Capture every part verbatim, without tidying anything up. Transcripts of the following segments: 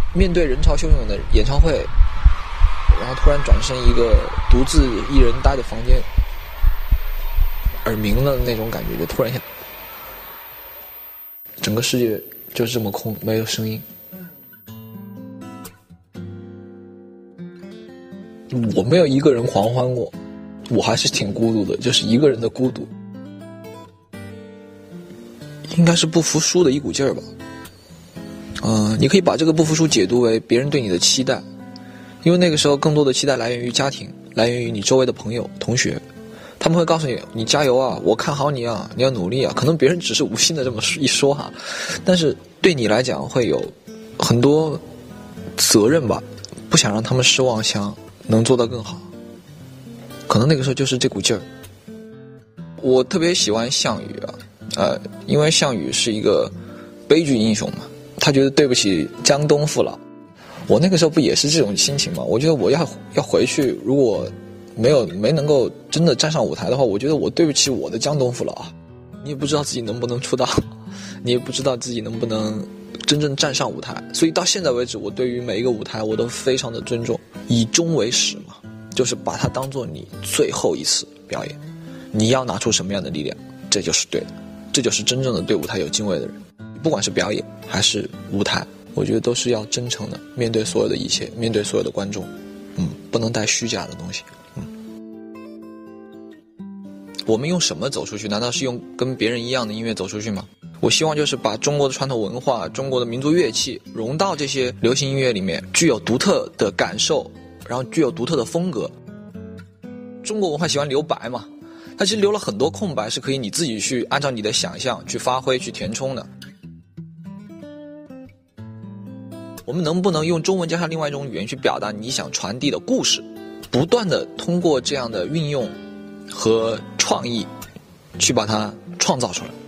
面对人潮汹涌的演唱会，然后突然转身一个独自一人待的房间，耳鸣了那种感觉，就突然一下，整个世界就是这么空，没有声音。我没有一个人狂欢过，我还是挺孤独的，就是一个人的孤独，应该是不服输的一股劲儿吧。嗯、呃，你可以把这个不服输解读为别人对你的期待，因为那个时候更多的期待来源于家庭，来源于你周围的朋友、同学，他们会告诉你，你加油啊，我看好你啊，你要努力啊。可能别人只是无心的这么一说哈，但是对你来讲会有很多责任吧，不想让他们失望，想能做到更好。可能那个时候就是这股劲儿。我特别喜欢项羽啊，呃，因为项羽是一个悲剧英雄嘛，他觉得对不起江东父老。我那个时候不也是这种心情吗？我觉得我要要回去，如果没有没能够真的站上舞台的话，我觉得我对不起我的江东父老啊。你也不知道自己能不能出道，你也不知道自己能不能真正站上舞台，所以到现在为止，我对于每一个舞台我都非常的尊重，以终为始嘛，就是把它当做你最后一次表演，你要拿出什么样的力量，这就是对的，这就是真正的对舞台有敬畏的人。不管是表演还是舞台，我觉得都是要真诚的面对所有的一切，面对所有的观众，嗯，不能带虚假的东西。嗯，我们用什么走出去？难道是用跟别人一样的音乐走出去吗？我希望就是把中国的传统文化、中国的民族乐器融到这些流行音乐里面，具有独特的感受，然后具有独特的风格。中国文化喜欢留白嘛，它其实留了很多空白，是可以你自己去按照你的想象去发挥、去填充的。我们能不能用中文加上另外一种语言去表达你想传递的故事，不断的通过这样的运用和创意去把它创造出来。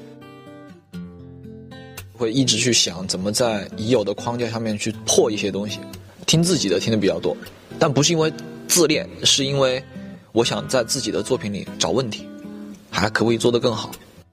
会一直去想怎么在已有的框架上面去破一些东西，听自己的听的比较多，但不是因为自恋，是因为我想在自己的作品里找问题，还可不可以做得更好。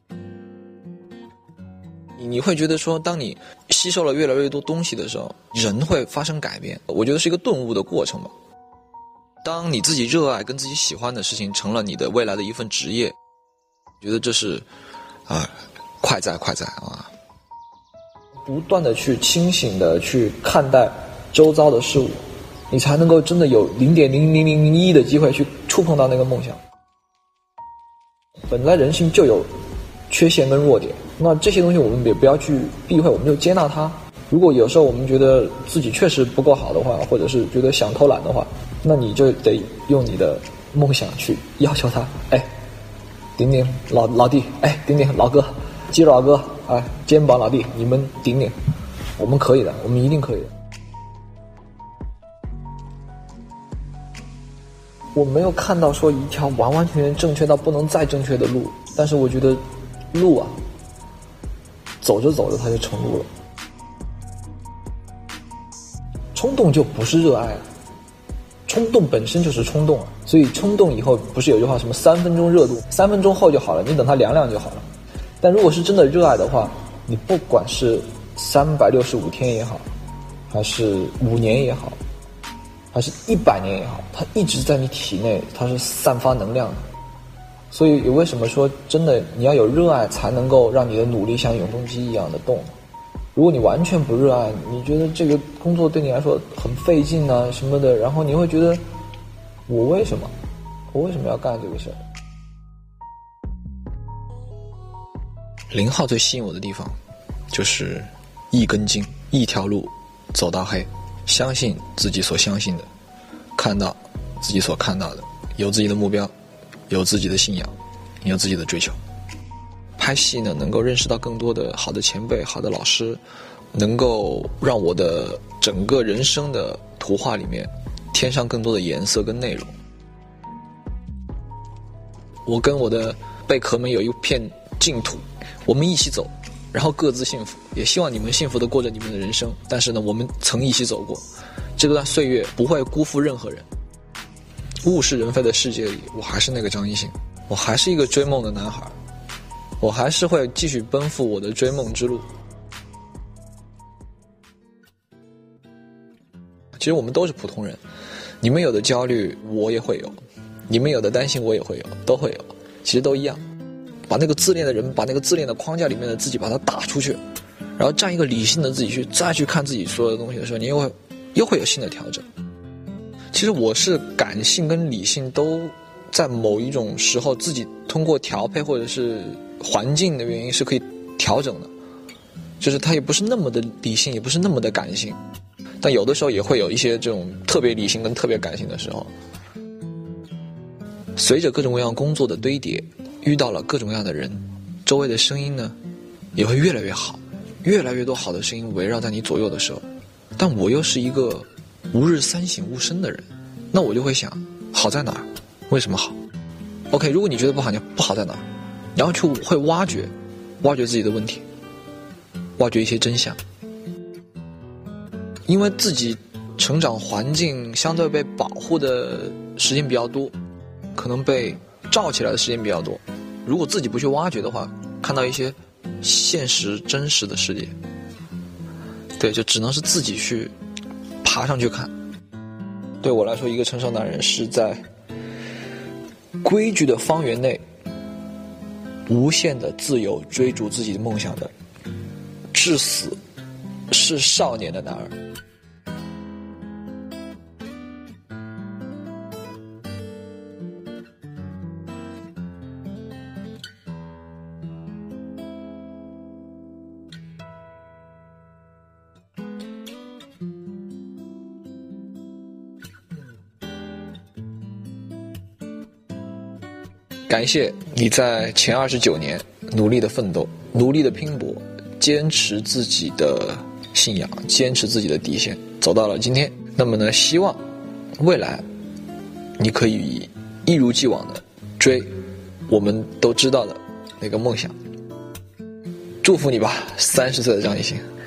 你会觉得说，当你吸收了越来越多东西的时候，人会发生改变，我觉得是一个顿悟的过程吧。当你自己热爱跟自己喜欢的事情成了你的未来的一份职业，我觉得这是啊、呃，快在快在啊！不断的去清醒的去看待周遭的事物，你才能够真的有零点零零零零一的机会去触碰到那个梦想。本来人性就有缺陷跟弱点，那这些东西我们也不要去避讳，我们就接纳它。如果有时候我们觉得自己确实不够好的话，或者是觉得想偷懒的话，那你就得用你的梦想去要求他。哎，顶顶老老弟，哎，顶顶老哥，肌肉老哥，哎，肩膀老弟，你们顶顶，我们可以的，我们一定可以的。我没有看到说一条完完全全正确到不能再正确的路，但是我觉得路啊，走着走着它就成路了。冲动就不是热爱了，冲动本身就是冲动啊，所以冲动以后不是有句话什么三分钟热度，三分钟后就好了，你等它凉凉就好了。但如果是真的热爱的话，你不管是三百六十五天也好，还是五年也好，还是一百年也好，它一直在你体内，它是散发能量的。所以为什么说真的你要有热爱才能够让你的努力像永动机一样的动？如果你完全不热爱，你觉得这个工作对你来说很费劲啊什么的，然后你会觉得我为什么我为什么要干这个事儿？零号最吸引我的地方就是一根筋，一条路走到黑，相信自己所相信的，看到自己所看到的，有自己的目标，有自己的信仰，有自己的追求。拍戏呢，能够认识到更多的好的前辈、好的老师，能够让我的整个人生的图画里面添上更多的颜色跟内容。我跟我的贝壳们有一片净土，我们一起走，然后各自幸福，也希望你们幸福地过着你们的人生。但是呢，我们曾一起走过，这段岁月不会辜负任何人。物是人非的世界里，我还是那个张艺兴，我还是一个追梦的男孩，我还是会继续奔赴我的追梦之路。 其实我们都是普通人，你们有的焦虑我也会有，你们有的担心我也会有，都会有，其实都一样。把那个自恋的人，把那个自恋的框架里面的自己把它打出去，然后站一个理性的自己去再去看自己所有的东西的时候，你又会又会有新的调整。其实我是感性跟理性都在某一种时候自己通过调配或者是环境的原因是可以调整的，就是它也不是那么的理性，也不是那么的感性，但有的时候也会有一些这种特别理性跟特别感性的时候。随着各种各样工作的堆叠，遇到了各种各样的人，周围的声音呢也会越来越好，越来越多好的声音围绕在你左右的时候，但我又是一个吾日三省吾身的人，那我就会想，好在哪儿？为什么好 ？OK， 如果你觉得不好，你不好在哪儿？然后去会挖掘，挖掘自己的问题，挖掘一些真相。因为自己成长环境相对被保护的时间比较多，可能被罩起来的时间比较多。如果自己不去挖掘的话，看到一些现实真实的世界，对，就只能是自己去爬上去看。对我来说，一个成熟男人是在规矩的方圆内无限的自由追逐自己的梦想的，至死是少年的男儿。感谢你在前二十九年努力的奋斗，努力的拼搏，坚持自己的信仰，坚持自己的底线，走到了今天。那么呢，希望未来你可以一如既往的追我们都知道的那个梦想。祝福你吧，三十岁的张艺兴。